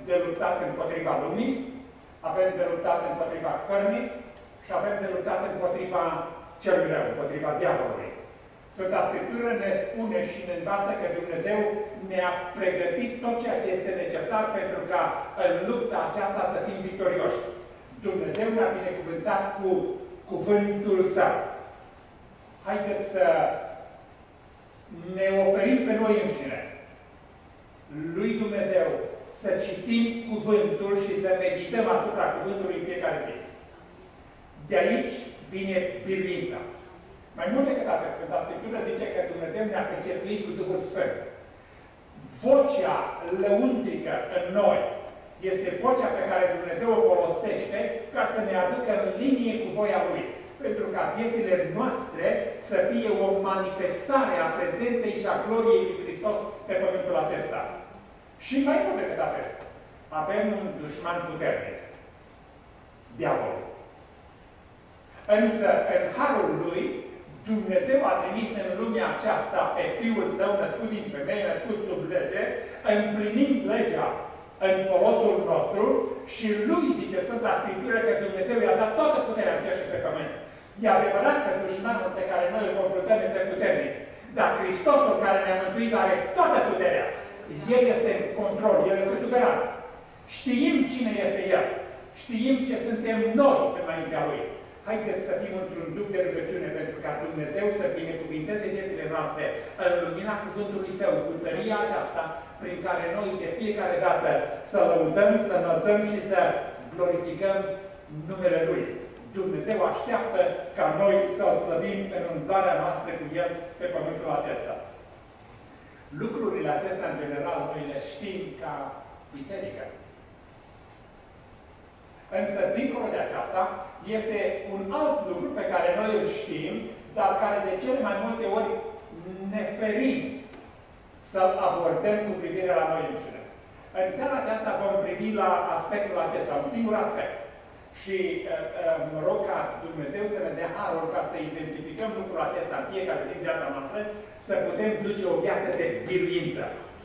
de luptat împotriva lumii, avem de luptat împotriva cărnii și avem de luptat împotriva celui rău, împotriva diavolului. Sfânta Scriptură ne spune și ne învață că Dumnezeu ne-a pregătit tot ceea ce este necesar pentru ca în lupta aceasta să fim victorioși. Dumnezeu ne-a binecuvântat cu cuvântul Său. Haideți să ne oferim pe noi înșine lui Dumnezeu să citim cuvântul și să medităm asupra cuvântului în fiecare zi. De aici vine biruința. Mai mult decât atât, Sfânta Scriptură zice că Dumnezeu ne-a pecetuit cu Duhul Sfânt. Vocea lăuntrică în noi este vocea pe care Dumnezeu o folosește ca să ne aducă în linie cu voia Lui. Pentru ca viețile noastre să fie o manifestare a prezenței și a gloriei lui Hristos pe pământul acesta. Și mai mult decât atât, avem un dușman puternic. Diavolul. Însă, în harul Lui, Dumnezeu a trimis în lumea aceasta pe Fiul Său, născut din femeie, născut sub lege, împlinind legea în folosul nostru și Lui, zice Sfânta Scriptură, că Dumnezeu i-a dat toată puterea în cer și pe pământ. E adevărat că dușmanul pe care noi îl confruntăm este puternic, dar Hristosul care ne-a mântuit are toată puterea. El este în control, El este suveran. Știm cine este El. Știm ce suntem noi înaintea Lui. Haideți să fim într-un duc de rugăciune pentru ca Dumnezeu să binecuvinteze viețile noastre în lumina cuvântului Său, cu tăria aceasta prin care noi de fiecare dată să lăudăm, să înălțăm și să glorificăm numele Lui. Dumnezeu așteaptă ca noi să-L slăbim în umblarea noastră cu El pe pământul acesta. Lucrurile acestea, în general, noi le știm ca biserică. Însă, dincolo de aceasta, este un alt lucru pe care noi îl știm, dar care de cele mai multe ori ne ferim să-l abordăm cu privire la noi înșine. În seara aceasta vom privi la aspectul acesta, un singur aspect. Și mă rog ca Dumnezeu să ne dea harul ca să identificăm lucrul acesta în fiecare din viața noastră, să putem duce o viață de biruință.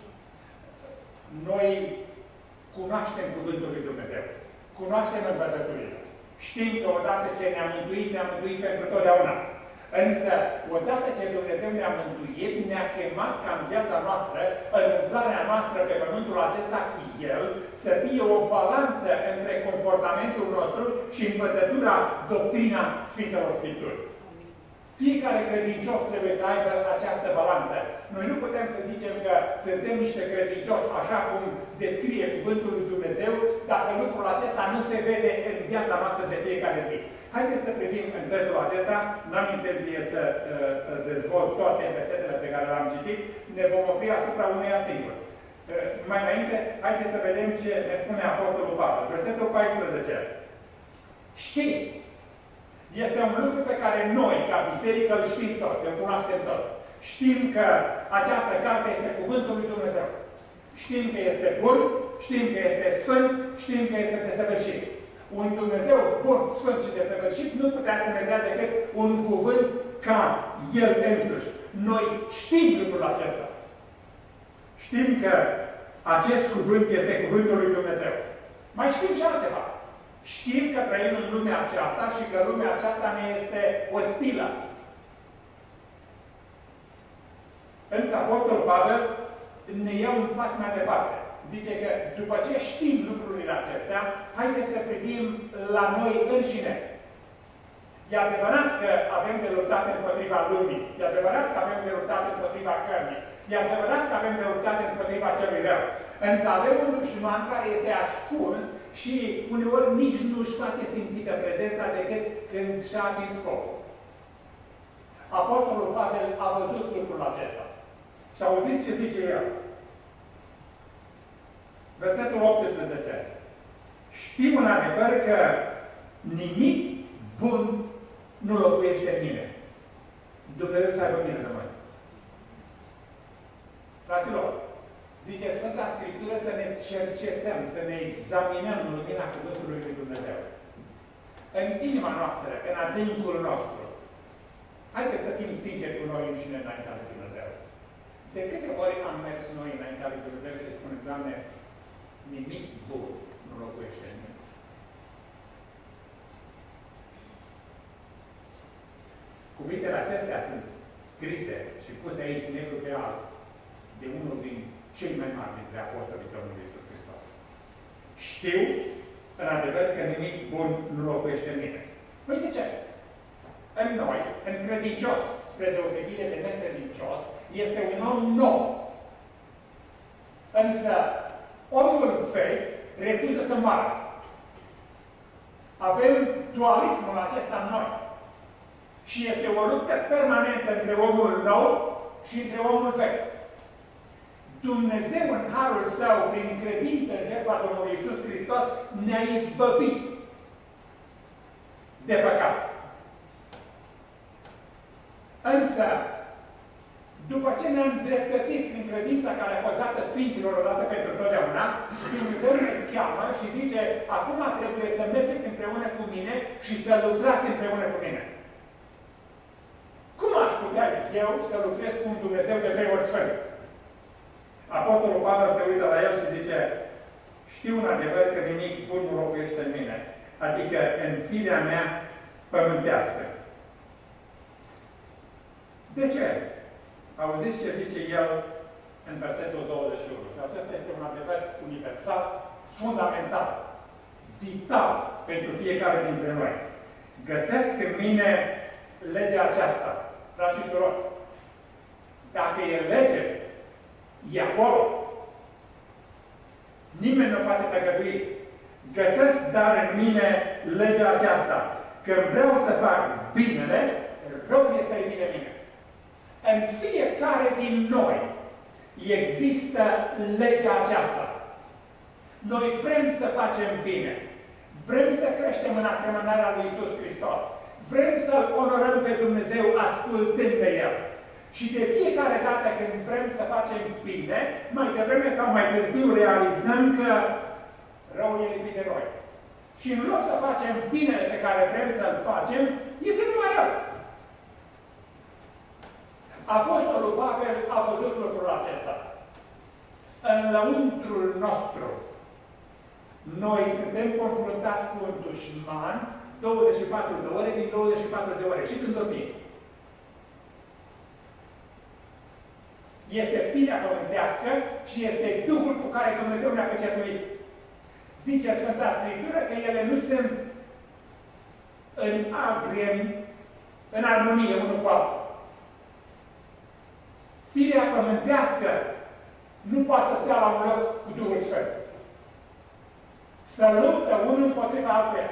Noi cunoaștem cuvântul lui Dumnezeu. Cunoaștem învățăturile. Știm că odată ce ne-a mântuit pentru totdeauna. Însă, odată ce Dumnezeu ne-a mântuit, ne-a chemat ca în viața noastră, în umblarea noastră pe pământul acesta cu El, să fie o balanță între comportamentul nostru și învățătura, doctrina Sfintelor Scripturi. Fiecare credincios trebuie să aibă această balanță. Noi nu putem să zicem că suntem niște credincioși așa cum descrie cuvântul lui Dumnezeu, dacă lucrul acesta nu se vede în viața noastră de fiecare zi. Haideți să privim în textul acesta. N-am intenție să dezvolt toate versetele pe care le-am citit. Ne vom opri asupra uneia singură. Mai înainte, haideți să vedem ce ne spune Apostolul Pavel. Versetul 14. Știi. Este un lucru pe care noi, ca biserică, îl știm toți, îl cunoaștem toți. Știm că această carte este Cuvântul lui Dumnezeu. Știm că este bun, știm că este sfânt, știm că este desăvârșit. Un Dumnezeu bun, sfânt și desăvârșit nu putea să ne dea decât un cuvânt ca El însuși. Noi știm lucrul acesta. Știm că acest cuvânt este Cuvântul lui Dumnezeu. Mai știm și altceva. Știm că trăim în lumea aceasta și că lumea aceasta ne este ostilă. Însă Apostolul Pavel ne ia un pas mai departe. Zice că după ce știm lucrurile acestea, haideți să privim la noi înșine. E adevărat că avem de luptat împotriva lumii. E adevărat că avem de luptat împotriva cărnii. E adevărat că avem de luptat împotriva celui rău. Însă avem un dușman care este ascuns și uneori nici nu își face simțită prezența decât când și-a atins scopul. Apostolul Pavel a văzut lucrul acesta. Și auziți ce zice el. Versetul 18. Știu în adevăr că nimic bun nu locuiește în mine. Dumnezeu să aibă mine de mai. Fraților, zice Sfânta Scriptură să ne cercetăm, să ne examinăm în lumina Cuvântului lui Dumnezeu. În inima noastră, în adâncul nostru. Haideți să fim sinceri cu noi înșine înaintea lui Dumnezeu. De câte ori am mers noi înaintea lui Dumnezeu și spunem, Doamne, nimic bun Cuvintele acestea sunt scrise și puse aici negru pe alb de unul din cei mai mari dintre apostolii Domnului Iisus Hristos. Știu, în adevăr, că nimic bun nu locuiește în mine. Păi de ce? În noi, în credincios, spre deosebire de necredincios, este un om nou. Însă, omul vechi refuză să moară. Avem dualismul acesta în noi. Și este o luptă permanentă între omul nou și între omul vechi. Dumnezeu, în harul Său, prin credință în jertfa Domnului Iisus Hristos, ne-a izbăvit de păcat. Însă, după ce ne-am dreptățit prin credința care a fost dată Sfinților odată pentru totdeauna, Dumnezeu ne cheamă și zice, acum trebuie să mergeți împreună cu mine și să lucrați împreună cu mine. Cum aș putea eu să lucrez cu un Dumnezeu de 3 ori sfânt? Apostolul Pavel se uită la el și zice, știu în adevăr că nimic bun nu locuiește în mine, adică în firea mea pământească. De ce? Auziți ce zice el în versetul 21. Și acesta este un adevăr universal, fundamental, vital pentru fiecare dintre noi. Găsesc în mine legea aceasta, frați și surori. Dacă e lege, e acolo. Nimeni nu poate tăgădui. Găsesc dar în mine legea aceasta. Că vreau să fac binele, rău este în mine. În fiecare din noi există legea aceasta. Noi vrem să facem bine. Vrem să creștem în asemănarea lui Iisus Hristos. Vrem să-L onorăm pe Dumnezeu ascultând de El. Și de fiecare dată când vrem să facem bine, mai devreme sau mai târziu realizăm că răul e lipit de noi. Și în loc să facem binele pe care vrem să-l facem, este numai rău. Apostolul Pavel a văzut lucrul acesta. În lăuntrul nostru, noi suntem confruntați cu un dușman 24 de ore din 24 de ore și când dormim. Este firea pământească și este Duhul cu care Dumnezeu ne-a pecetuit. Zice Sfânta Scriptură că ele nu sunt în armonie unul cu altul. Firea pământească nu poate să stea la un loc cu Duhul Sfânt. Să luptă unul împotriva altuia.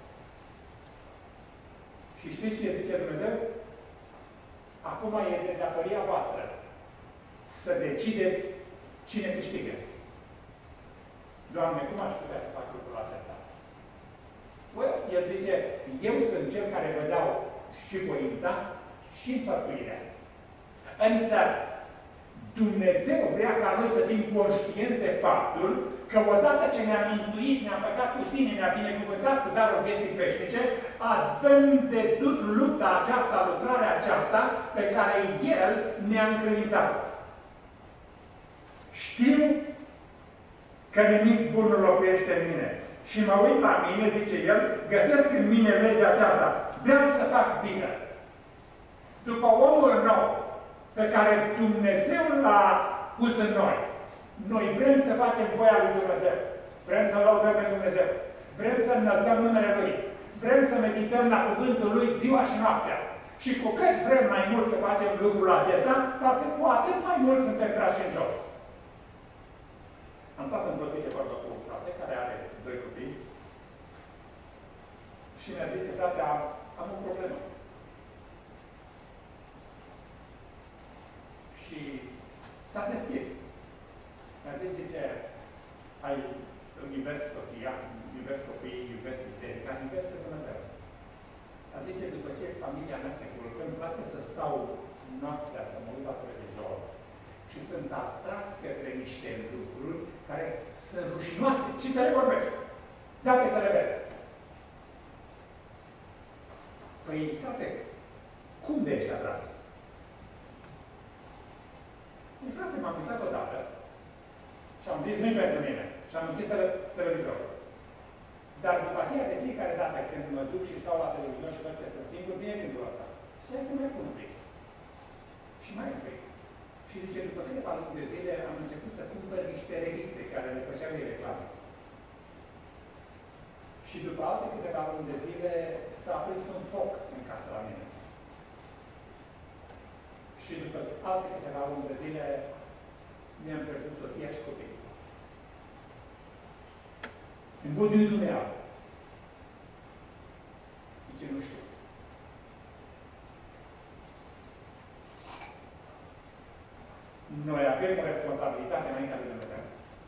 Și știți ce zice Dumnezeu? Acum e de datoria voastră să decideți cine câștigă. Doamne, cum aș putea să fac lucrul acesta? El zice, eu sunt cel care vă dau și voința și înfăptuirea. Însă, Dumnezeu vrea ca noi să fim conștienți de faptul că odată ce ne-a mântuit, ne-a păcat cu sine, ne-a binecuvântat cu darul vieții veșnice, avem de dus lupta aceasta, lucrarea aceasta pe care El ne-a încredințat. Știu că nimic bun nu locuiește în mine. Și mă uit la mine, zice El, găsesc în mine legea aceasta. Vreau să fac bine. După omul nou, pe care Dumnezeu l-a pus în noi. Noi vrem să facem voia lui Dumnezeu. Vrem să lăudăm pe Dumnezeu. Vrem să înălțăm numele Lui. Vrem să medităm la cuvântul Lui ziua și noaptea. Și cu cât vrem mai mult să facem lucrul acesta, cu atât mai mult suntem trași în jos. Am stat într-o zi de vorbă cu un frate care are 2 copii și mi-a zis, frate, am o problemă. Și s-a deschis. Mi-a zis, zice, îmi iubesc soția, iubesc copiii, iubesc biserica, iubesc pe Dumnezeu. Dar zice, după ce familia mea se culcă, îmi place să stau noaptea, să mă uit la televizor și sunt atras către niște lucruri care sunt rușinoase și să le vorbești. Dacă să le vezi. Păi, frate, cum de ești atras? Frate, m-am uitat odată și am zis, nu-i pentru mine. Și am închis televizorul. Dar după aceea, de fiecare dată când mă duc și stau la televizor și văd că sunt singur, vine gândul ăsta. Și hai să mai pun un pic. Și mai un pic. Și zice, după câteva luni de zile am început să cumpăr niște reviste care le făceau ei reclamă. Și după alte câteva luni de zile s-a aprins un foc în casa la mine. Și după alte câteva luni de zile mi-am pierdut soția și copiii. În buduitul meu. Zice, nu știu. Noi avem o responsabilitate înaintea lui Dumnezeu.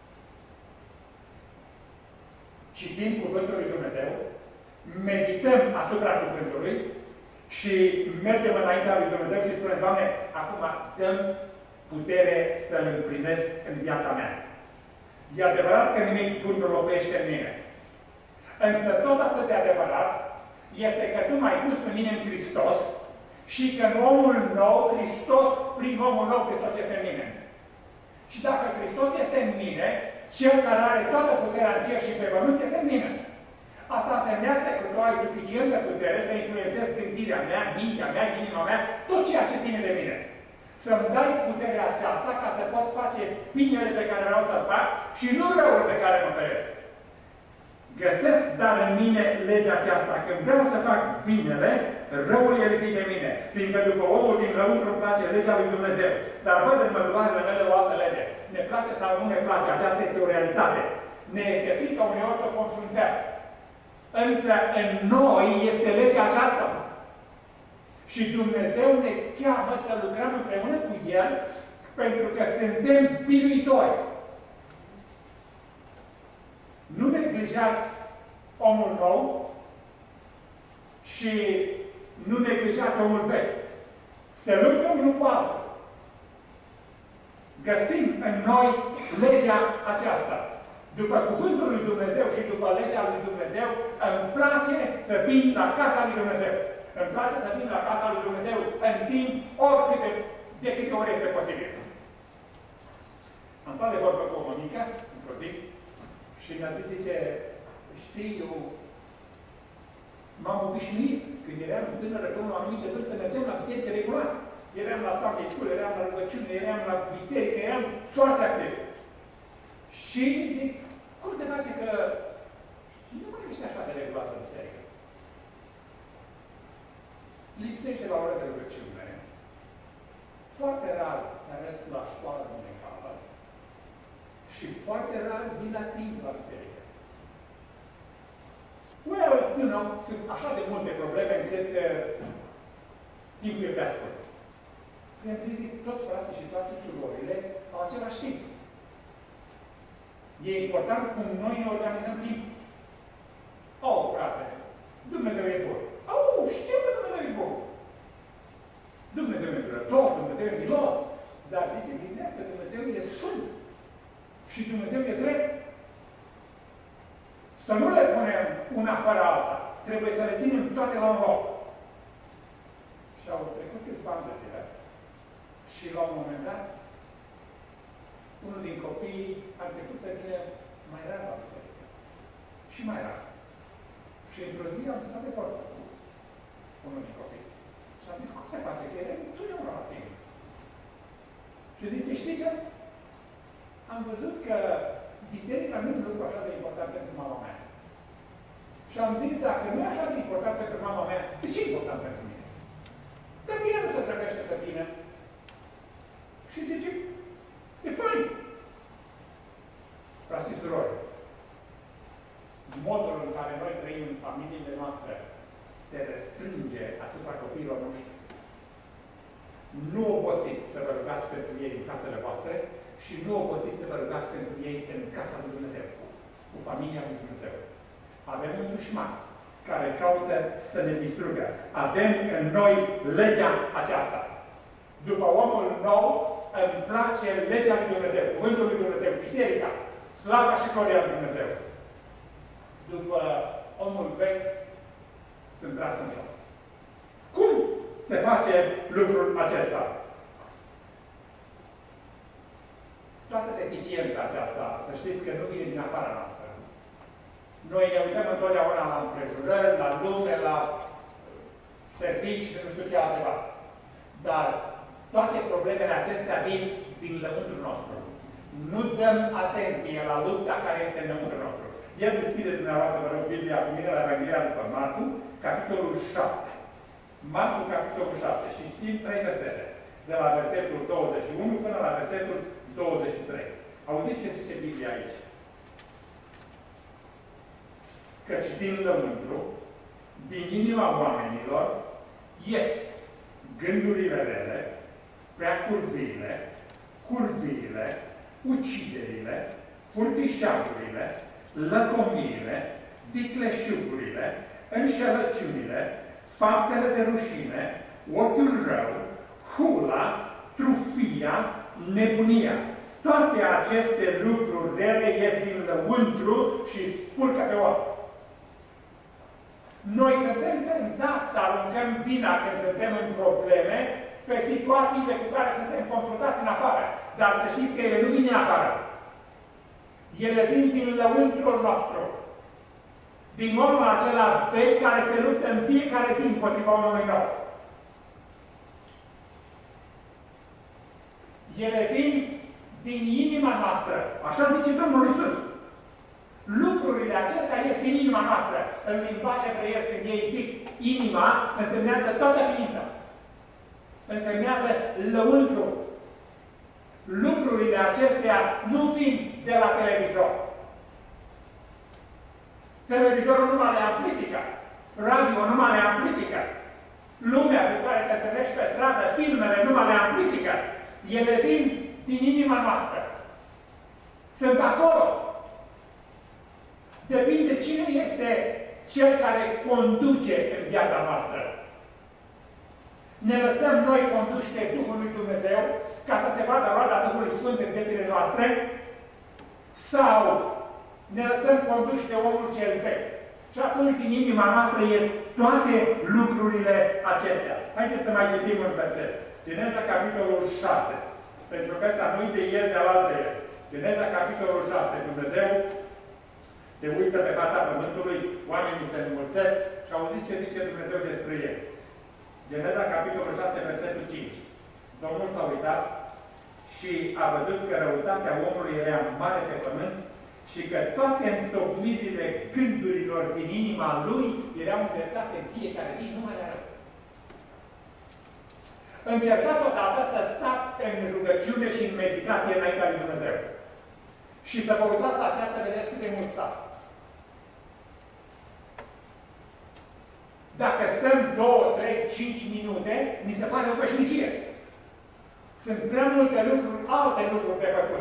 Citim Cuvântul lui Dumnezeu, medităm asupra Cuvântului și mergem înaintea lui Dumnezeu și spunem, Doamne, acum dăm putere să-L împlinesc în viața mea. E adevărat că nimic bun nu locuiește în mine. Însă tot atât de adevărat este că Tu m-ai pus pe mine în Hristos și că în omul nou, Hristos, prin omul nou, Hristos este în mine. Și dacă Hristos este în mine, Cel care are toată puterea în cer și pe pământ este în mine. Asta însemnează că Tu ai suficientă putere să influențezi gândirea mea, mintea mea, inima mea, tot ceea ce ține de mine. Să-mi dai puterea aceasta ca să pot face binele pe care vreau să-l fac și nu răul pe care mă feresc. Găsesc, dar în mine legea aceasta. Când vreau să fac binele, răul e lipit de mine. Fiindcă după omul din lăuntru îmi place legea lui Dumnezeu. Dar văd în mădularele mele o altă lege. Ne place sau nu ne place, aceasta este o realitate. Ne este frică uneori să o confruntăm. Însă în noi este legea aceasta. Și Dumnezeu ne cheamă să lucrăm împreună cu El, pentru că suntem biruitori. Nu neglijați omul nou și nu neglijați omul vechi. Se luptă unul cu altul. Găsim în noi legea aceasta. După Cuvântul lui Dumnezeu și după legea lui Dumnezeu, îmi place să vin la casa lui Dumnezeu. Îmi place să vin la casa lui Dumnezeu în timp oricâte, de câte ori este posibil. Am stat de vorbă cu o mămică, într-o zi, și mi-a zis, zice, știi, eu m-am obișnuit. Când eram tânără, pe o anumită vârstă, mergeam la biserică regulat. Eram la Sunday School, eram la rugăciune, eram la biserică, eram foarte activ. Și zic, cum se face că nu mai ești așa de regulat la biserică? Lipsește la ora de rugăciune. Foarte rar mers la școală duminicală. Și foarte rar vin la timp la biserică. Well, you know, sunt așa de multe probleme încât timpul e prea scurt. Când zic, toți frații și toate surorile au același timp. E important cum noi ne organizăm timp. Oh, frate, Dumnezeu e bun. Oh, știu că Dumnezeu e bun. Dumnezeu e durător, Dumnezeu e milos. Dar zice, gândește, Dumnezeu e sfânt. Și Dumnezeu e drept. Să nu le punem una fără alta. Trebuie să le ținem toate la un loc. Și au trecut câțiva ani de zile. Și la un moment dat, unul din copii a început să vină mai rar la biserică. Și mai rar. Și într-o zi am stat de vorbă cu unul din copii. Și am zis, cum se face? Că eram întotdeauna la timp. Și zice, știi ce? Am văzut că biserica nu e un lucru așa de important pentru mama mea. Și am zis, dacă nu e așa de important pentru mama mea, de ce e important pentru mine? Dar ea nu se trebuiește să vină. Și zice, e fain. Frații și surori, modul în care noi trăim în familiile noastre se răsfrânge asupra copiilor noștri. Nu obosiți să vă rugați pentru ei în casele voastre și nu obosiți să vă rugați pentru ei în casa lui Dumnezeu, cu familia lui Dumnezeu. Avem un dușman care caută să ne distrugă. Avem în noi legea aceasta. După omul nou, îmi place legea lui Dumnezeu, cuvântul lui Dumnezeu, biserica, slava și gloria lui Dumnezeu. După omul vechi, sunt tras în jos. Cum se face lucrul acesta? Toată deficiența aceasta, să știți că nu vine din afara noastră. Noi ne uităm întotdeauna la împrejurări, la lume, la servici și nu știu ce altceva. Dar toate problemele acestea vin din lăuntrul nostru. Nu dăm atenție la lupta care este în lăuntrul nostru. El deschide dumneavoastră, vă rog, Biblia cu mine la Evanghelia după Marcu, capitolul 7. Marcu, capitolul 7. Și știm 3 versete. De la versetul 21 până la versetul 23. Auziți ce zice Biblia aici? Căci din lăuntru, din inima oamenilor, ies gândurile rele, preacurviile, curviile, uciderile, furtișagurile, lăcomiile, vicleșugurile, înșelăciunile, faptele de rușine, ochiul rău, hula, trufia, nebunia. Toate aceste lucruri rele ies din lăuntru și spurcă pe om. Noi suntem tentați să aruncăm vina când suntem în probleme pe situațiile cu care suntem confruntați în afară. Dar să știți că ele nu vin din afară. Ele vin din lăuntrul nostru. Din omul acela vechi care se luptă în fiecare zi împotriva omului nou. Ele vin din inima noastră. Așa zice Domnul Iisus. Lucrurile acestea este în inima noastră. În limbaj evreiesc, când ei zic inima, însemnează toată ființa. Însemnează lăuntru. Lucrurile acestea nu vin de la televizor. Televizorul numai le amplifică. Radio numai le amplifică. Lumea pe care te întâlnești pe stradă, filmele numai le amplifică. Ele vin din inima noastră. Sunt acolo. Depinde cine este cel care conduce în viața noastră. Ne lăsăm noi conduși de Duhul lui Dumnezeu ca să se vadă roada Duhului Sfânt în viețile noastre? Sau ne lăsăm conduși de omul cel vechi? Și atunci din inima noastră ies toate lucrurile acestea. Haideți să mai citim un verset. Geneza capitolul 6. Pentru că ăsta nu-i de el, de alaltă el. Geneza capitolul 6. Dumnezeu se uită pe fața pământului, oamenii se înmulțesc și auziți ce zice Dumnezeu despre el. Geneza, capitolul 6, versetul 5. Domnul s-a uitat și a văzut că răutatea omului era mare pe pământ și că toate întocmirile gândurilor din inima lui erau îndreptate în fiecare zi numai la rău. Încercați odată să stați în rugăciune și în meditație înaintea lui Dumnezeu. Și să vă uitați la aceea să vedeți cât de mult stați. Dacă stăm 2, 3, 5 minute, mi se pare o veșnicie. Sunt prea multe lucruri, alte lucruri de făcut.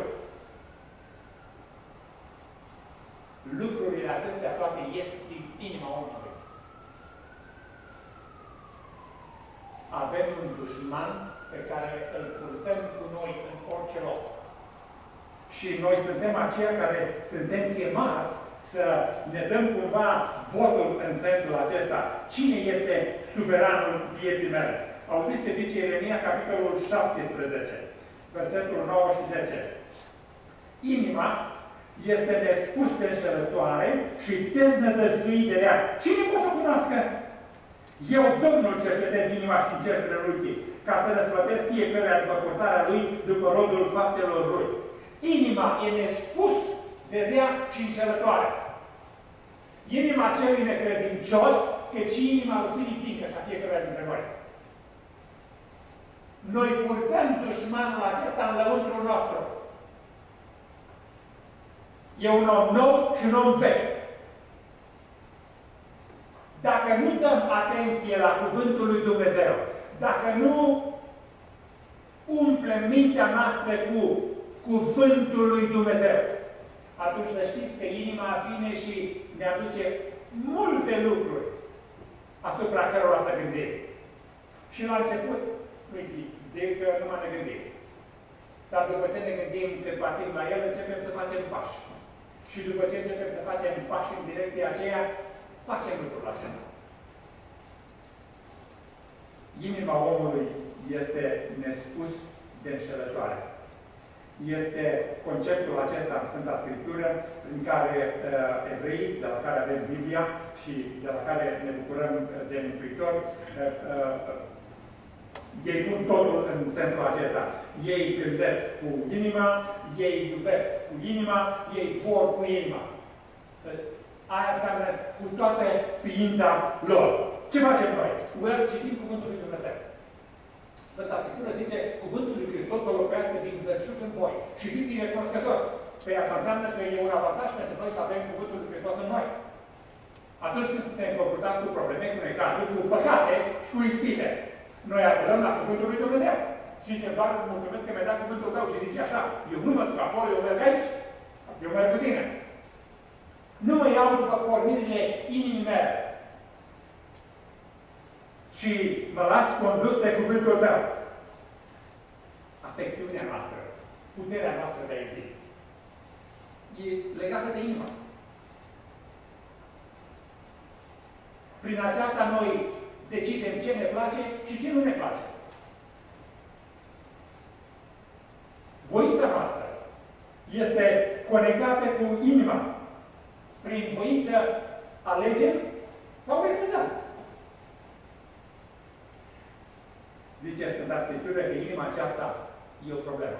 Lucrurile acestea toate ies din inima omului. Avem un dușman pe care îl purtăm cu noi în orice loc. Și noi suntem aceia care suntem chemați să ne dăm cumva votul în sensul acesta. Cine este suveranul vieții mele? Auziți ce zice Ieremia, capitolul 17, versetul 9 și 10. Inima este nespus de înșelătoare și deznădăjduit de rea. Cine poate să cunoască? Eu, Domnul, cercetez inima și cercetele lui, ca să răsplătesc fiecare după purtarea lui, după rodul faptelor lui. Inima e nespus de rea și înșelătoare. Inima celui necredincios, cât și inima lui Filipin, așa fiecare dintre noi. Noi purtăm dușmanul acesta în lăuntrul nostru. E un om nou și un om vechi. Dacă nu dăm atenție la cuvântul lui Dumnezeu, dacă nu umplem mintea noastră cu cuvântul lui Dumnezeu, atunci să știți că inima vine și ne aduce multe lucruri asupra cărora să gândim. Și la început, de că numai ne gândim. Dar după ce ne gândim câtva timp la el, începem să facem pași. Și după ce începem să facem pași în direcția aceea, facem lucrul acela. Inima omului este nespus de înșelătoare. este conceptul acesta în Sfânta Scriptură, în care evreii, de la care avem Biblia și de la care ne bucurăm de Mântuitor, ei pun totul în sensul acesta. Ei gândesc cu inima, ei iubesc cu inima, ei vor cu inima. Aia înseamnă cu toată ființa lor. Ce facem noi? Citim Cuvântul lui Dumnezeu. Sfânta Scriptură zice, Cuvântul lui Hristos să locuiască din belșug în voi și fiți recunoscători. Păi asta înseamnă că e un avantaj pentru noi să avem Cuvântul lui Hristos în noi. Atunci când suntem confruntați cu probleme, cu necazuri, cu păcate și cu ispite, noi apelăm la Cuvântul lui Dumnezeu. Și zicem, doar mulțumesc că mi-a dat Cuvântul tău și zice așa, eu nu mă duc acolo, eu merg aici, eu merg cu tine. Nu mă iau după pornirile inimii mele și mă las condus de cuvântul tău. Afecțiunea noastră, puterea noastră de a iubi, e legată de inimă. Prin aceasta noi decidem ce ne place și ce nu ne place. Voința noastră este conectată cu inima. Prin voință alegem sau refuzăm. Zice Sfânta Scriptură că inima aceasta e o problemă.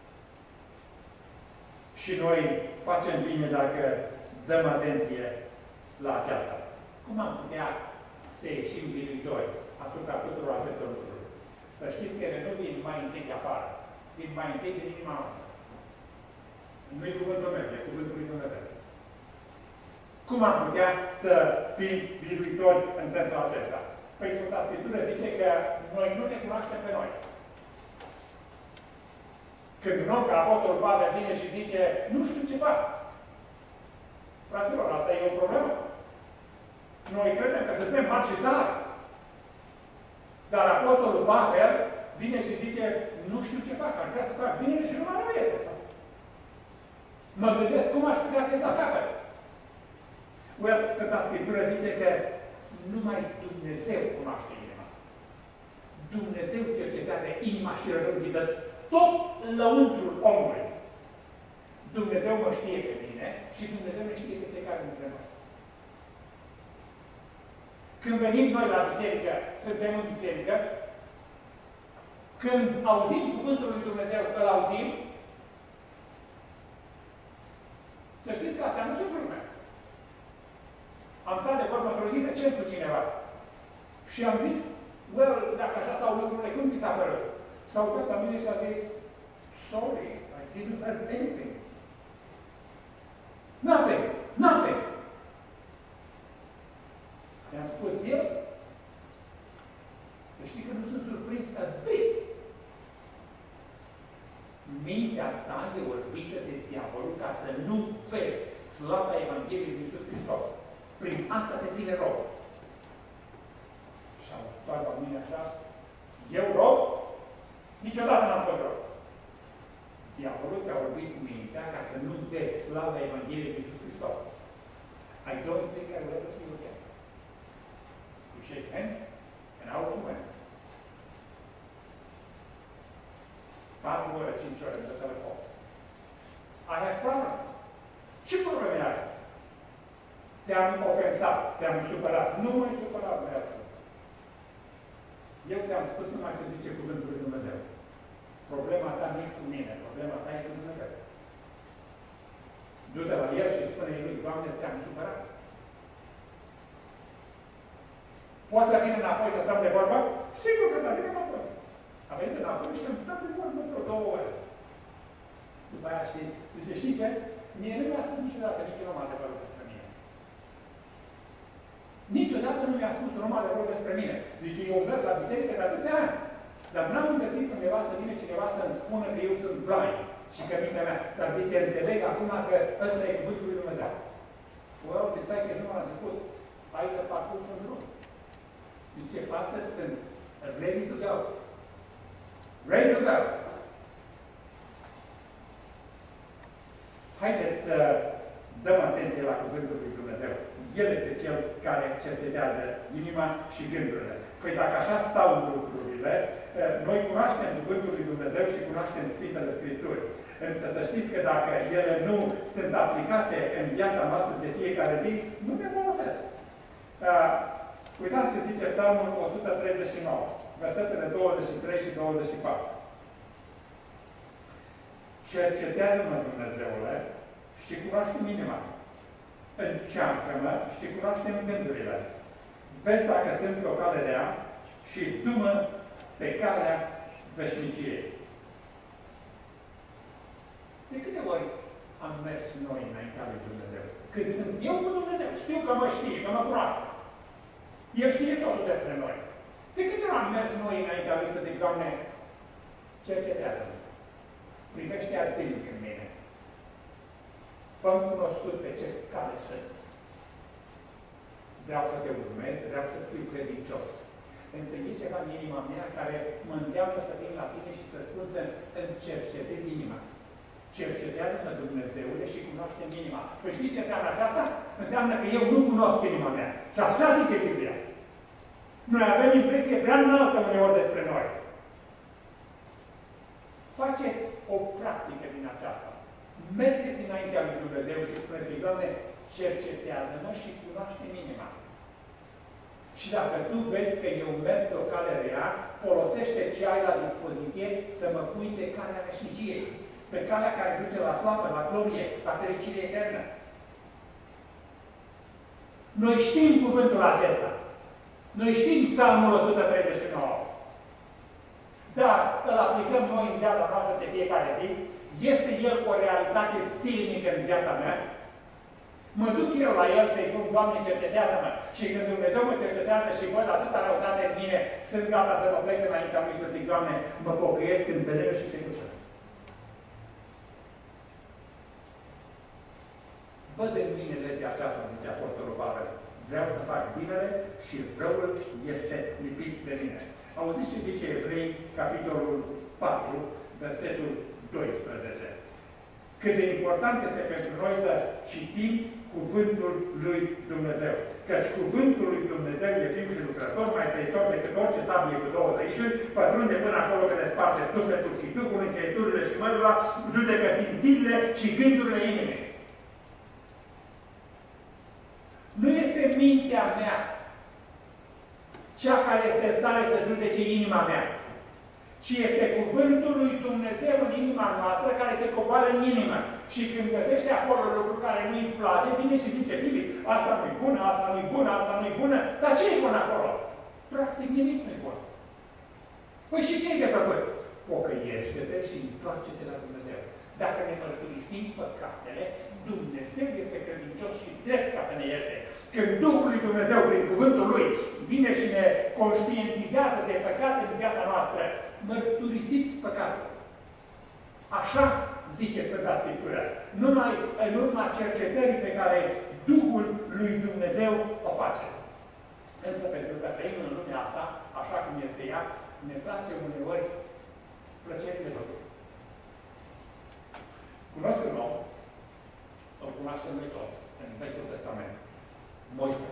Și noi facem bine dacă dăm atenție la aceasta. Cum am putea să ieșim biruitori asupra tuturor acestor lucruri? Să știți că ele nu vin mai întâi de afară, vin mai întâi din inima noastră. Nu-i cuvântul meu, e cuvântul lui Dumnezeu. Cum am putea să fim biruitori în sensul acesta? Păi Sfânta Scriptură zice că noi nu ne cunoaștem pe noi. Când un om ca Apostolul Pavel vine și zice, nu știu ce fac. Fraților, asta e o problemă. Noi credem că suntem mari și tari. Dar Apostolul Pavel vine și zice, nu știu ce fac, ar vrea să fac bine și nu mai nu iese. Mă gândesc cum aș putea să-i la capăt. Sfânta Scriptură zice că numai Dumnezeu cunoaște inima. Dumnezeu cercetează inima și răgândită tot lăuntrul omului. Dumnezeu mă știe pe mine și Dumnezeu ne știe pe fiecare dintre noi. Când venim noi la biserică, suntem în biserică, când auzim Cuvântul lui Dumnezeu, îl auzim, să știți că astea nu sunt glume. Am stat de vorbă într-o zi recent cu cineva și am zis, dacă așa stau lucrurile, cum ți s-a părut? S-a uitat la mine și a zis, sorry, I didn't hear anything. Nothing, nothing. I-am spus, eu, să știi că nu sunt surprins a bit. Mintea ta e orbită de diavolul ca să nu vezi slava Evangheliei lui Iisus Hristos. Prin asta te ține rob. Și am uitat la mine așa, eu rob? Niciodată n-am fost rob. Diavolul ți-a orbit mintea ca să nu vezi slava Evangheliei lui Iisus Hristos. I don't think I will ever see you again. We shake hands, and out we went. 4 ore, 5 ore, de telefon. I have problems. Ce probleme ai? Te-am ofensat, te-am supărat. Nu m-ai supărat, băiatul. Eu ți-am spus numai ce zice Cuvântul lui Dumnezeu. Problema ta nu e cu mine, problema ta e cu Dumnezeu. Du-te la el și spune-i lui, Doamne, te-am supărat. Poți să vin înapoi să stăm de vorbă? Sigur că da, vin înapoi. A venit înapoi și am stat de vorbă într-o 2 ore. După aia știi, zice, știi ce? Mie nu mi-a spus niciodată niciun om adevărul despre mine. Niciodată nu mi-a spus un om adevărul despre mine. Zice, eu merg la biserică de atâția ani. Dar n-am găsit undeva să vină cineva să-mi spună că eu sunt blind și că mintea mea. Dar zice, înțeleg acum că ăsta e cuvântul lui Dumnezeu. Well, te stai că nu la început. Hai să parcurs în drum. Zice, astăzi sunt ready to go. Ready to go. Haideți să dăm atenție la cuvântul lui Dumnezeu. El este Cel care cercetează inima și gândurile. Păi dacă așa stau lucrurile, noi cunoaștem cuvântul lui Dumnezeu și cunoaștem Sfintele Scripturi. Însă să știți că dacă ele nu sunt aplicate în viața noastră de fiecare zi, nu ne folosesc. Uitați ce zice Psalmul 139, versetele 23 și 24. Cercetează-mă, Dumnezeule, și cunoaște-mi inima. Încearcă-mă și cunoaște-mi gândurile. Vezi dacă sunt pe o cale rea și du-mă pe calea veșniciei. De câte ori am mers noi înaintea lui Dumnezeu? Când sunt eu cu Dumnezeu, știu că mă știe, că mă cunoaște. El știe totul despre noi. De câte ori am mers noi înaintea lui să zic, Doamne, cercetează-mă. Privește adânc în mine. Fă-mi cunoscut pe ce cale sunt. Vreau să te urmez, vreau să fiu credincios. Însă e ceva în inima mea care mă îndeamnă să vin la tine și să spun să îmi cercetez inima. Cercetează-mă, Dumnezeule, și cunoaște-mi inima. Păi știți ce înseamnă aceasta? Înseamnă că eu nu cunosc inima mea. Și așa zice Biblia. Noi avem impresie prea înaltă uneori despre noi. Faceți o practică din aceasta. Mergeți înaintea lui Dumnezeu și spuneți, Doamne, cercetează-mă și cunoaște-mi inima. Și dacă tu vezi că eu merg pe o cale rea, folosește ce ai la dispoziție să mă pui pe calea veșniciei. Pe calea care duce la slavă, la glorie, la fericire eternă. Noi știm cuvântul acesta. Noi știm Psalmul 139. Dar îl aplicăm noi în viața noastră de fiecare zi. Este el o realitate silnică în viața mea? Mă duc eu la el să-i spun, Doamne, cercetează-mă. Și când Dumnezeu mă cercetează și văd atâta răutate în mine, sunt gata să mă plec înaintea lui și să zic, Doamne, mă pocăiesc, înțeleg și ce dușă. Văd în mine legea aceasta, zice Apostolul Pavel. Vreau să fac binele și răul este lipit de mine. Auziți ce zice Evrei, capitolul 4, versetul 12. Cât de important este pentru noi să citim cuvântul lui Dumnezeu. Căci cuvântul lui Dumnezeu e viu și lucrător, mai tăitor decât orice sabie cu două tăișuri, pătrunde până acolo că desparte sufletul și Duhul, încheieturile și mărula, judecă simțirile și gândurile inimii. Nu este mintea mea cea care este în stare să judece inima mea, ci este cuvântul lui Dumnezeu în inima noastră care se coboară în inimă. Și când găsește acolo lucruri care nu-i place, vine și zice, Filip, asta nu-i bună, asta nu-i bună, asta nu-i bună, dar ce e bun acolo? Practic nimic nu-i bun. Păi și ce-i de făcut? Pocăiește-te și întoarce-te la Dumnezeu. Dacă ne mărturisim păcatele, Dumnezeu este credincios și drept ca să ne ierte. Când Duhul lui Dumnezeu, prin cuvântul Lui, vine și ne conștientizează de păcate în viața noastră, mărturisiți păcatul. Așa zice Sfânta Scriptură. Numai în urma cercetării pe care Duhul lui Dumnezeu o face. Însă pentru că trăim în lumea asta, așa cum este ea, ne place uneori plăcerile lor. Cunosc un om, îl cunoaștem noi toți, în Vechiul Testament. Moise.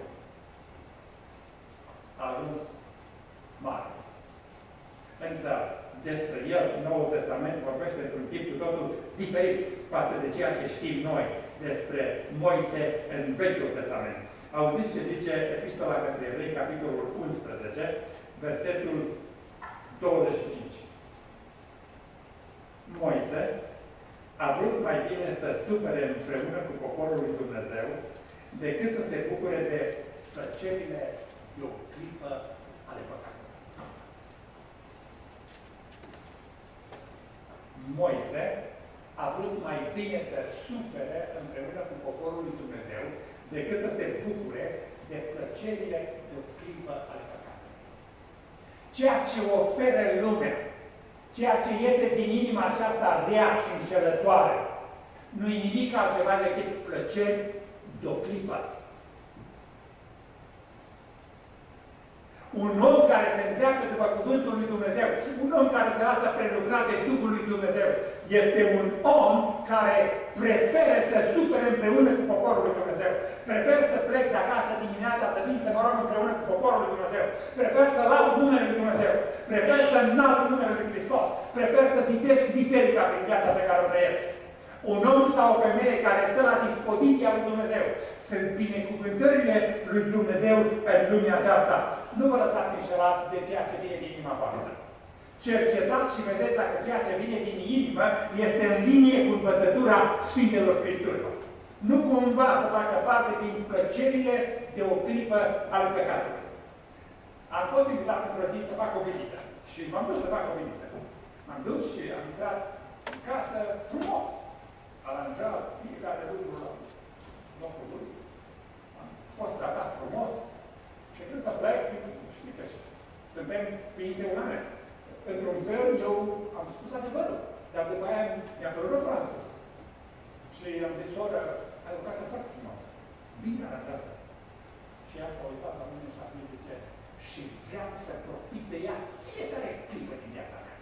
A ajuns mare. Însă, despre el, Noul Testament vorbește într-un tip cu totul diferit față de ceea ce știm noi despre Moise în Vechiul Testament. Auziți ce zice Epistola către Evrei, capitolul 11, versetul 25. Moise a vrut mai bine să sufere împreună cu poporul lui Dumnezeu decât să se bucure de plăcerile de o clipă ale păcatului. Moise a vrut mai bine să sufere împreună cu poporul lui Dumnezeu decât să se bucure de plăcerile de o clipă ale păcatului. Ceea ce oferă lumea, ceea ce iese din inima aceasta rea și înșelătoare, nu-i nimic altceva decât plăceri de o clipă. Un om care se îndreaptă după cuvântul lui Dumnezeu, un om care se lasă prelucrat de Duhul lui Dumnezeu, este un om care preferă să sufere împreună cu poporul lui Dumnezeu. Preferă să plec de acasă dimineața să vin să mă rog împreună cu poporul lui Dumnezeu. Prefer să laud numele lui Dumnezeu. Prefer să înalt numele lui Hristos. Prefer să zidesc biserica prin viața pe care o trăiesc. Un om sau o femeie care stă la dispoziția lui Dumnezeu. Sunt binecuvântările lui Dumnezeu în lumea aceasta. Nu vă lăsați înșelați de ceea ce vine din inima voastră. Cercetați și vedeți dacă ceea ce vine din inimă este în linie cu învățătura Sfintelor Scripturilor. Nu cumva să facă parte din plăcerile de o clipă al păcatului. Am fost invitat într-o zi să fac o vizită. Și m-am dus să fac o vizită. M-am dus și am intrat în casă frumos. Aranjat fiecare lucru la locul lui. Am fost tratat frumos. Și când să plec, știi că suntem ființe umane. Într-un fel, eu am spus adevărul. Dar după aia mi-a părut rău, am spus. Și am zis, soră, ai o casă foarte frumoasă. Bine aranjată. Și ea s-a uitat la mine și a zis, zice, și vreau să profit de ea fiecare clipă din viața mea.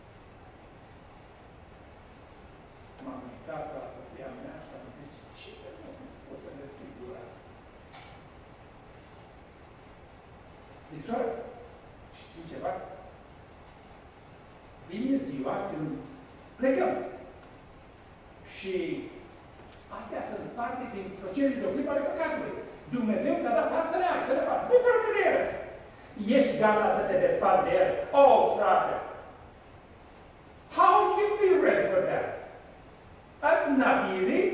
M-am uitat la soția mea și am zis, ce nu pot să deschid gura? Zic, soră, știi ceva? Vine ziua când plecăm. Și astea sunt parte din procesul de oprire ale păcatului. Dumnezeu te-a dat să le ai, să le faci. Bucură-te de el! Ești gata să te despart de el? Oh, frate! How can we be ready for that? That's not easy.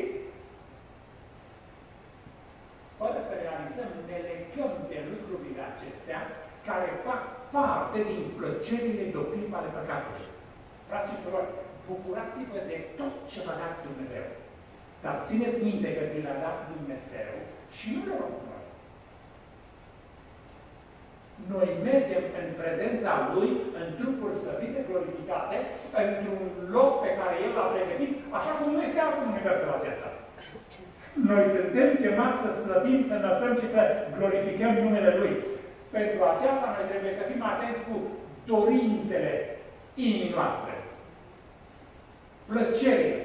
Fără să realizăm, ne legăm de lucrurile acestea care fac parte din plăcerile de oprire ale păcatului. Frați și surori, bucurați-vă de tot ce v-a dat Dumnezeu. Dar țineți minte că vi l-a dat Dumnezeu și nu le luăm noi. Noi mergem în prezența Lui, în trupuri slăvite, glorificate, într-un loc pe care El l-a pregătit, așa cum nu este acum în universul acesta. Noi suntem chemați să slăvim, să înălțăm și să glorificăm numele Lui. Pentru aceasta noi trebuie să fim atenți cu dorințele inimii noastre. Plăcerile.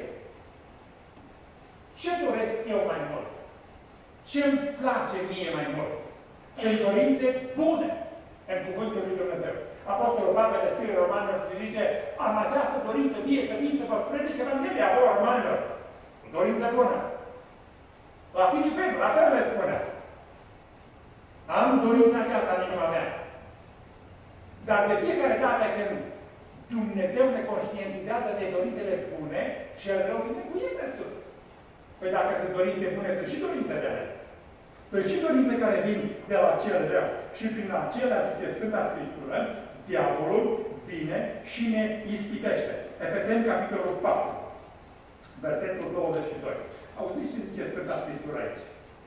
Ce doresc eu mai mult? Ce-mi place mie mai mult? Sunt dorințe bune în Cuvântul lui Dumnezeu. Apostolul Pavel scrie Romanilor și zice, am această dorință mie să vin să vă predic Evanghelia a doua Romanilor. O dorință bună. La Filipeni, la fel le spune. Am dorința aceasta în inima mea. Dar de fiecare dată când Dumnezeu ne conștientizează de dorințele bune, cel rău vine cu inversul. Păi dacă sunt dorințe bune, sunt și dorințe rele. Sunt și dorințe care vin de la cel rău. Și prin acelea, zice Sfânta Scriptură, diavolul vine și ne ispitește. Efeseni, capitolul 4, versetul 22. Auziți ce zice Sfânta Scriptură aici?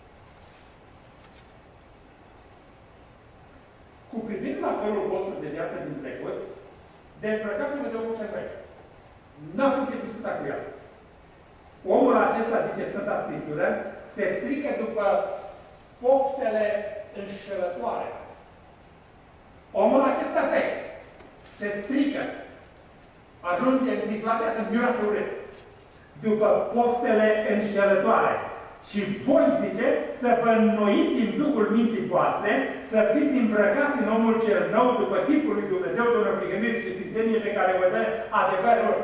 Cu privire la felul vostru de viață din trecut, dezbrăcați-vă de omul cel vechi. N-am ce discuta cu el. Omul acesta, zice Sfânta Scriptură, se strică după poftele înșelătoare. Omul acesta vechi se strică, ajunge în situația să miroase urât, după poftele înșelătoare. Și voi, zice, să vă înnoiți în Duhul minții voastre, să fiți îmbrăcați în omul cel nou, după tipul lui Dumnezeu, de o prihănire și sfințenie pe care vă dă adevărul.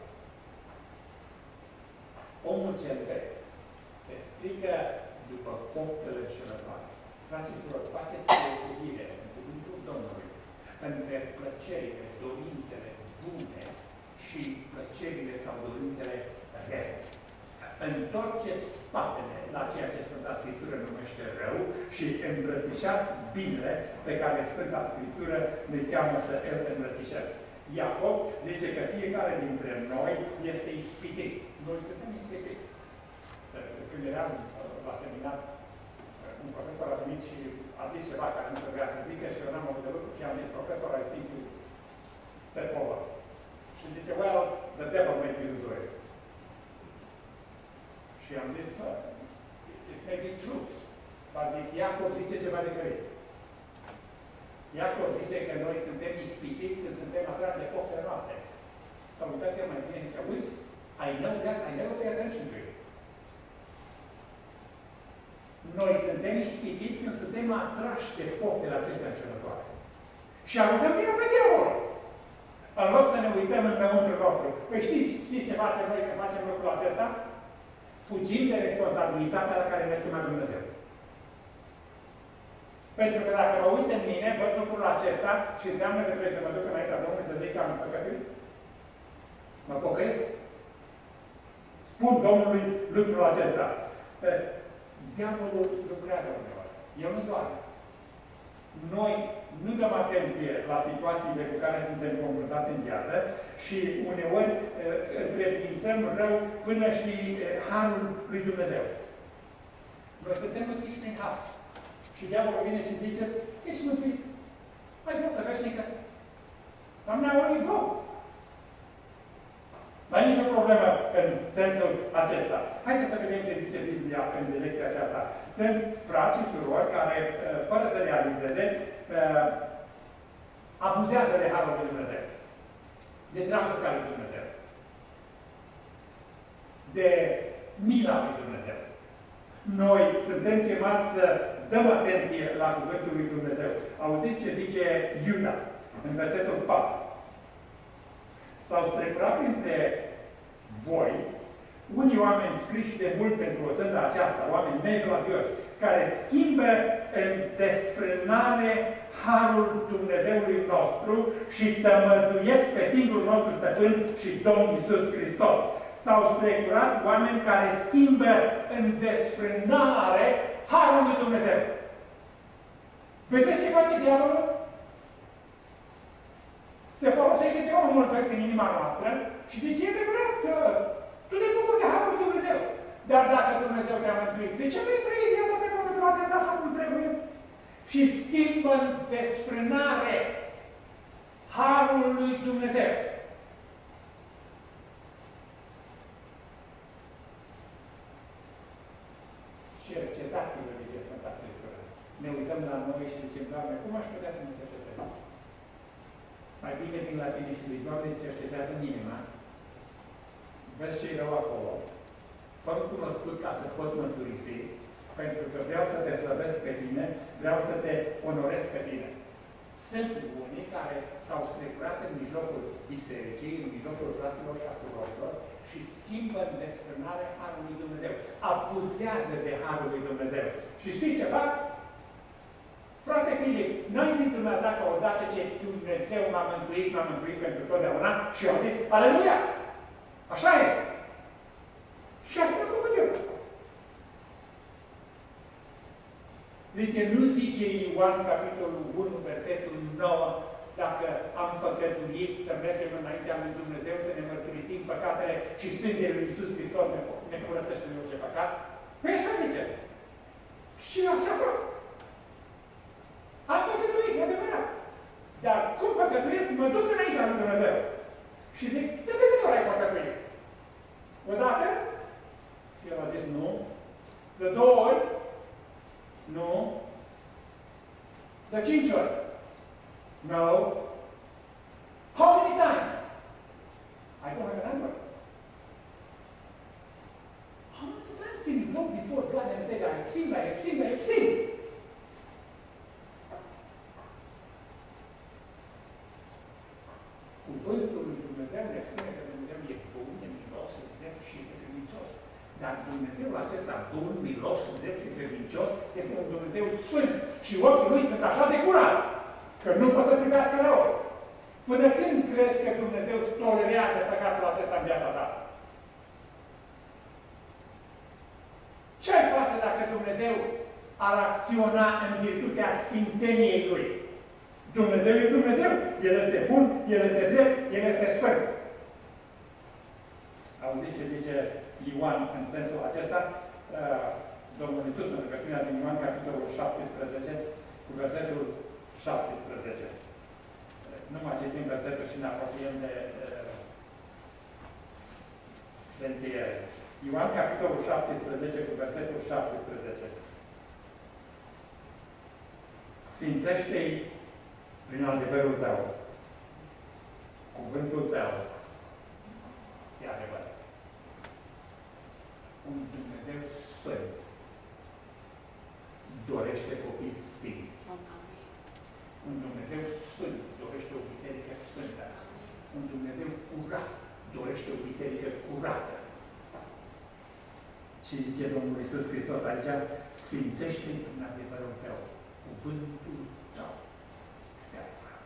Omul cel vechi se strică după poftele înșelătoare. Fraților, faceți deosebire în cuvântul Domnului între plăcerile, dorințele bune și plăcerile sau dorințele rele. Întorceți spatele la ceea ce Sfânta Scriptură numește rău și îmbrățișați binele pe care Sfânta Scriptură ne cheamă să îl îmbrățișăm. Iacob zice că fiecare dintre noi este ispitit. Noi suntem ispitiți. Când eram la seminar, un profesor a venit și a zis ceva care nu trebuia să zică și eu n-am avut de lucru și am zis, profesor, I think you step over. Și zice, well, the devil made me do it. Și am zis, it may be true. Dar zic, Iacob zice ceva diferit. Iacob zice că noi suntem ispitiți când suntem atrași de poftele noastre. S-a uitat el mai bine și zice, uite, I know that, I never pay attention to it. Noi suntem ispitiți când suntem atrași de poftele acestea înșelătoare. Și aruncăm vina pe diavol. În loc să ne uităm înăuntru nostru. Păi știți ce facem noi când facem lucrul acesta? Fugim de responsabilitatea la care ne chema Dumnezeu. Pentru că dacă mă uit în mine, văd lucrul acesta și înseamnă că trebuie să mă duc înaintea Domnului să zic că am păcătuit. Mă pocăiesc. Spun Domnului lucrul acesta. Diavolul lucrează uneori. El nu doare. Noi nu dăm atenție la situațiile cu care suntem confruntați în viață și uneori întrebuințăm rău până și harul lui Dumnezeu. Noi suntem mântuiți prin har. Și diavolul vine și zice, ești mântuit. Ai viață veșnică. Dar n-ai ori bun. N-ai nicio problemă în sensul acesta. Haideți să vedem ce zice Biblia în direcția aceasta. Sunt frați și surori care, fără să realizeze, abuzează de harul lui Dumnezeu. De dragostea lui Dumnezeu. De mila lui Dumnezeu. Noi suntem chemați să dăm atenție la cuvântul lui Dumnezeu. Auziți ce zice Iuda în versetul 4. S-au strecurat printre voi unii oameni scriși de mult pentru o sândă aceasta, oameni neglavioși, care schimbă în desfrânare harul Dumnezeului nostru și tămăduiesc pe singurul nostru stăpân și Domnul Iisus Hristos. S-au strecurat oameni care schimbă în desfrânare harul lui Dumnezeu. Vedeți ce face diavolul? Se folosește de omul în inima noastră și zice, e adevărat că tu te bucuri de harul lui Dumnezeu. Dar dacă Dumnezeu te-a mântuit, de ce nu-i trăi viața pe momentul acesta așa cum trebuie? Și schimbă în desfrânare harul lui Dumnezeu. Cercetați-vă, zice Sfânta Scriptură. Ne uităm la noi și zicem, Doamne, cum aș putea să ne cercetez? Mai bine vin la tine și zic, Doamne, cercetează în inima. Vezi ce-i rău acolo. Fă-mi cunoscut ca să pot mărturisi, pentru că vreau să te slăvesc pe tine, vreau să te onorez pe tine. Sunt unii care s-au strecurat în mijlocul bisericii, în mijlocul fraților și a surorilor și schimbă în desfrânare harul lui Dumnezeu. Abuzează de harul lui Dumnezeu. Și știți ce fac? Frate Filip, n-ai zis dumneata că odată ce Dumnezeu m-a mântuit pentru totdeauna și au zis, Aleluia! Așa e! Și asta am făcut eu. Zice, nu zice Ioan, capitolul 1, versetul 9, dacă am păcătuit să mergem înaintea lui Dumnezeu, să ne mărturisim păcatele și sângele lui Iisus Hristos ne curățește de orice păcat? Păi așa zice. Și așa fac. Am păcătuit, e adevărat. Dar cum păcătuiesc, mă duc înaintea lui Dumnezeu. Și zic, de câte ori ai păcătuit? Odată? Și el a zis, nu. De 2 ori? Nu. De 5 ori? No. How many times? I don't have a number. How many times can you go before God and say, I have sinned, I have sinned, I have sinned? Cuvântul lui Dumnezeu ne spune că Dumnezeu e bun, e milos, e drept și e credincios. Dar Dumnezeul acesta, bun, milos, drept și credincios, este un Dumnezeu sfânt și ochii lui sunt așa de curați că nu poate să privească rău. Până când crezi că Dumnezeu tolerează păcatul acesta în viața ta? Ce ai face dacă Dumnezeu ar acționa în virtutea sfințeniei Lui? Dumnezeu e Dumnezeu. El este bun, El este drept, El este sfânt. Auziți ce zice Ioan în sensul acesta? Domnul Iisus, în rugăciunea din Ioan, capitolul 17, cu versetul 17. Nu mai citim versetul și ne apropiem de încheiere. Ioan, capitolul 17, cu versetul 17. Sfințește-i prin adevărul tău. Cuvântul tău e adevăr. Un Dumnezeu sfânt. dorește copii sfinți. Un Dumnezeu sfânt dorește o biserică sfântă. Un Dumnezeu curat dorește o biserică curată. Și zice Domnul Iisus Hristos aici, sfințește în adevărul tău, cuvântul tău este adevărat.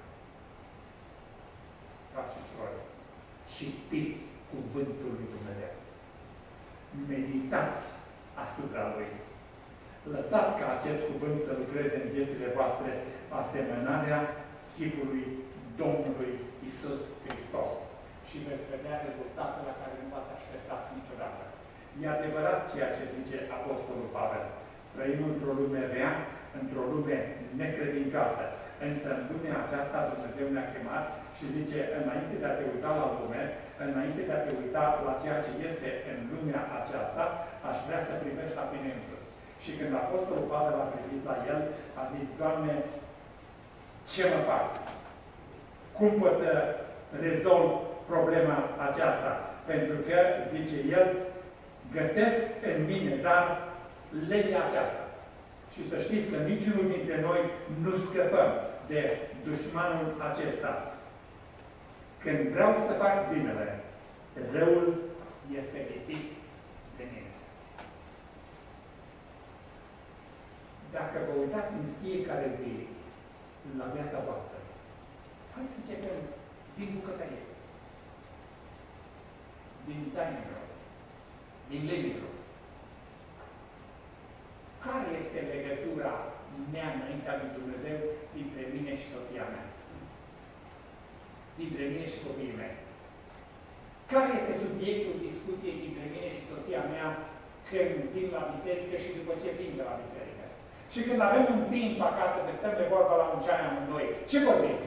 Frați și surori, citiți cuvântul lui Dumnezeu. Meditați asupra lui. Lăsați ca acest cuvânt să lucreze în viețile voastre asemănarea chipului Domnului Iisus Hristos. Și veți vedea rezultatul la care nu v-ați așteptat niciodată. E adevărat ceea ce zice Apostolul Pavel. Trăim într-o lume rea, într-o lume necredincioasă. Însă în lumea aceasta Dumnezeu ne-a chemat și zice, înainte de a te uita la lume, înainte de a te uita la ceea ce este în lumea aceasta, aș vrea să privești la tine însuți. Și când Apostolul Pavel a privit la el, a zis, Doamne, ce mă fac? Cum pot să rezolv problema aceasta? Pentru că, zice el, găsesc în mine, dar legea aceasta. Și să știți că niciunul dintre noi nu scăpăm de dușmanul acesta. Când vreau să fac binele, răul este lipit de mine. Dacă vă uitați în fiecare zi la viața voastră, hai să începem din bucătărie, din dining room, din living room. Care este legătura mea înaintea lui Dumnezeu dintre mine și soția mea? Dintre mine și copiii mei? Care este subiectul discuției dintre mine și soția mea când vin la biserică și după ce vin de la biserică? Și când avem un timp acasă de stăm de vorba la un ceai amândoi, ce vorbim?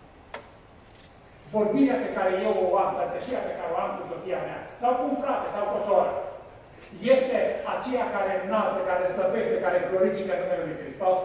Vorbirea pe care eu o am, părtășia pe care o am cu soția mea, sau cu un frate, sau cu o soră, este aceea care înalță, care slăvește, care glorifică numele lui Hristos,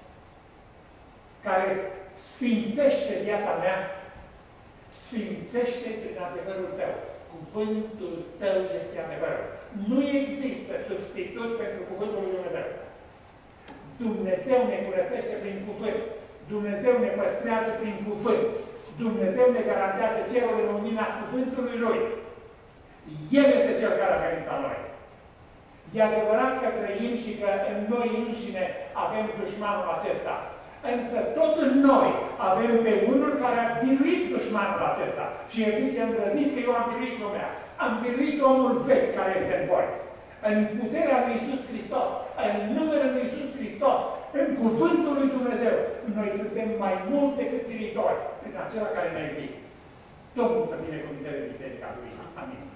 care sfințește viața mea, sfințește prin adevărul tău. Cuvântul tău este adevărul. Nu există substitut pentru cuvântul lui Dumnezeu. Dumnezeu ne curățește prin cuvânt. Dumnezeu ne păstrează prin cuvânt. Dumnezeu ne garantează cerul în lumina cuvântului Lui. El este Cel care a venit la noi. E adevărat că trăim și că în noi înșine avem dușmanul acesta. Însă tot în noi avem pe unul care a biruit dușmanul acesta. Și el zice, îndrăzniți că eu am biruit lumea. Am biruit omul vechi care este în voi. În puterea lui Iisus Hristos, în numele lui Iisus Hristos, în cuvântul lui Dumnezeu, noi suntem mai mult decât biruitori prin acela care ne-a iubit. Domnul să binecuvânteze biserica lui. Amin.